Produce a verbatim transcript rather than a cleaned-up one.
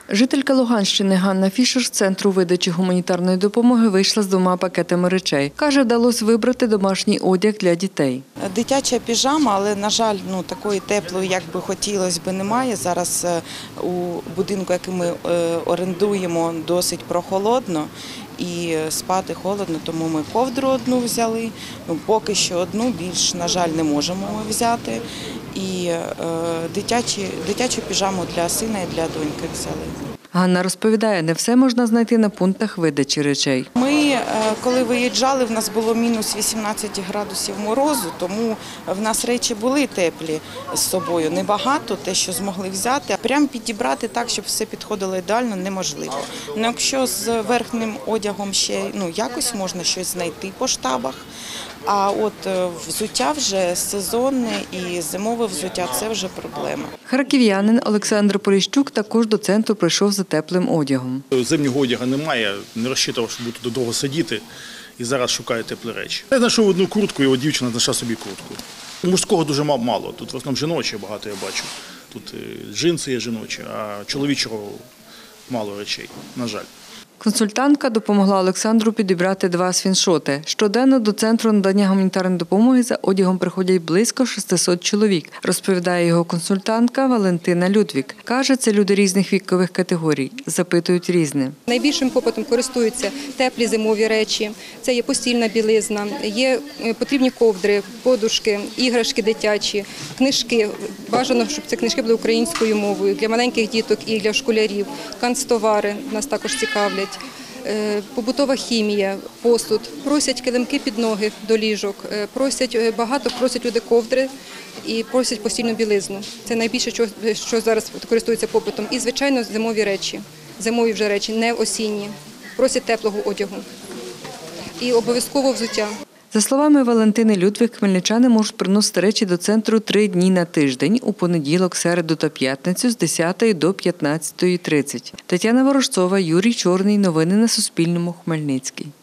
Жителька Луганщини Ганна Фішер з центру видачі гуманітарної допомоги вийшла з двома пакетами речей. Каже, вдалося вибрати домашній одяг для дітей. Дитяча піжама, але, на жаль, ну, такої теплої, як би хотілося б, немає. Зараз у будинку, який ми орендуємо, досить прохолодно і спати холодно, тому ми ковдру одну взяли. Ну, поки що одну, більш, на жаль, не можемо взяти. І е, дитячі, дитячу піжаму для сина і для доньки взяли. Ганна розповідає, не все можна знайти на пунктах видачі речей. Ми, коли виїжджали, в нас було мінус вісімнадцять градусів морозу, тому в нас речі були теплі з собою. Небагато, те, що змогли взяти. Прямо підібрати так, щоб все підходило ідеально, неможливо. Ну, якщо з верхнім одягом ще ну, якось можна щось знайти по штабах, а от взуття вже сезонне і зимове взуття – це вже проблема. Харків'янин Олександр Поліщук також до центру прийшов за теплим одягом. Зимнього одягу немає, не розчитував, що буду довго сидіти і зараз шукаю теплі речі. Я знайшов одну куртку, і дівчина знайшла собі куртку. Мужського дуже мало, тут в основному жіночі багато я бачу. Тут джинси є жіночі, а чоловічого мало речей, на жаль. Консультантка допомогла Олександру підібрати два світшоти. Щоденно до центру надання гуманітарної допомоги за одягом приходять близько шестисот чоловік, розповідає його консультантка Валентина Людвік. Каже, це люди різних вікових категорій, запитують різне. Найбільшим попитом користуються теплі зимові речі, це є постільна білизна, є потрібні ковдри, подушки, іграшки дитячі, книжки. Бажано, щоб ці книжки були українською мовою для маленьких діток і для школярів. Канцтовари нас також цікавлять. Побутова хімія, посуд, просять килимки під ноги до ліжок, просять багато, просять люди ковдри і просять постільну білизну. Це найбільше, що зараз користується попитом. І, звичайно, зимові речі, зимові вже речі, не осінні, просять теплого одягу. І обов'язково взуття. За словами Валентини Людвік, хмельничани можуть приносити речі до центру три дні на тиждень – у понеділок, середу та п'ятницю з десятої до п'ятнадцятої тридцять. Тетяна Ворожцова, Юрій Чорний. Новини на Суспільному. Хмельницький.